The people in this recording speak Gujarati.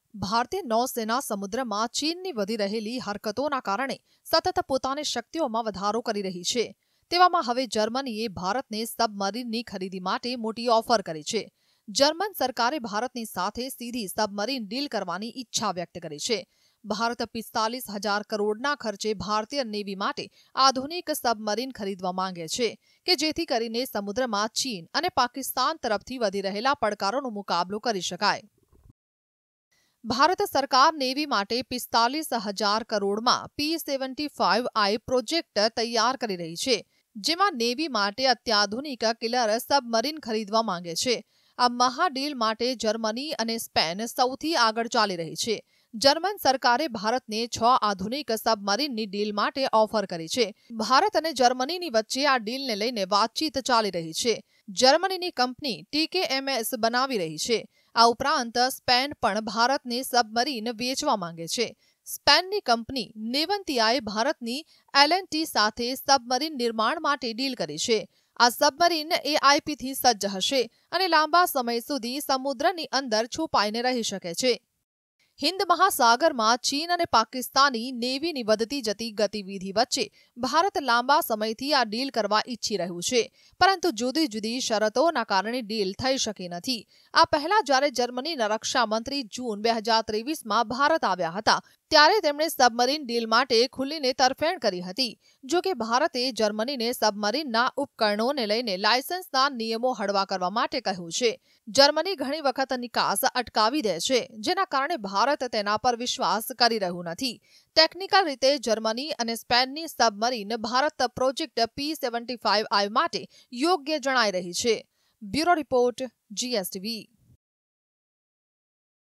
ભારતીય નૌસેના સમુદ્રમાં ચીનની વધી રહેલી હરકતોના કારણે સતત પોતાની શક્તિઓમાં વધારો કરી રહી છે। તેવામાં હવે જર્મનીએ ભારતને સબમરીનની ખરીદી માટે મોટી ઓફર કરી છે। જર્મન સરકારે ભારતની સાથે સીધી સબમરીન ડીલ કરવાની ઈચ્છા વ્યક્ત કરી છે। ભારત 45,000 કરોડના ખર્ચે ભારતીય નેવી માટે આધુનિક સબમરીન ખરીદવા માંગે છે કે જેથી કરીને સમુદ્રમાં ચીન અને પાકિસ્તાન તરફથી વધી રહેલા પડકારોનો મુકાબલો કરી શકાય। ભારત સરકાર નેવી માટે 45,000 કરોડમાં P-75I પ્રોજેક્ટ તૈયાર કરી રહી છે, જેમાં નેવી માટે અત્યાધુનિક કિલર સબમરીન ખરીદવા માંગે છે। આ મહાડીલ માટે જર્મની અને સ્પેન સૌથી આગળ ચાલી રહી છે। જર્મન સરકારે ભારતને 6 આધુનિક સબમરીનની ડીલ માટે ઓફર કરી છે। ભારત અને જર્મનીની વચ્ચે આ ડીલને લઈને વાતચીત ચાલી રહી છે। જર્મનીની કંપની TKMS બનાવી રહી છે। આ ઉપરાંત સ્પેન પણ ભારતને સબમરીન વેચવા માંગે છે। સ્પેનની કંપની નેવંતિયાએ ભારતની L&T સાથે સબમરીન નિર્માણ માટે ડીલ કરી છે। આ સબમરીન AIPથી સજ્જ હશે અને લાંબા સમય સુધી સમુદ્રની અંદર છુપાઈને રહી શકે છે। હિન્દ મહાસાગરમાં ચીન અને પાકિસ્તાની નેવીની વધતી જતી ગતિવિધિ વચ્ચે ભારત લાંબા સમયથી આ ડીલ કરવા ઈચ્છી રહ્યું છે, પરંતુ જુદી જુદી શરતોના કારણે ડીલ થઈ શકી નથી। આ પહેલા જ્યારે જર્મનીના રક્ષામંત્રી જૂન 2023માં ભારત આવ્યા હતા, ત્યારે તેમણે સબમરીન ડીલ માટે ખુલીને તરફેણ કરી હતી। જો કે ભારતે જર્મનીને સબમરીનના ઉપકરણોને લઈને લાયસન્સના નિયમો હળવા કરવા માટે કહ્યું છે। જર્મની ઘણી વખત નિકાસ અટકાવી દે છે, જેના કારણે ભારત તેના પર વિશ્વાસ કરી રહ્યું નથી। ટેકનિકલ રીતે જર્મની અને સ્પેનની સબમરીન ભારત પ્રોજેક્ટ P-75I માટે યોગ્ય જણાઈ રહી છે। Bureau report, GSTV।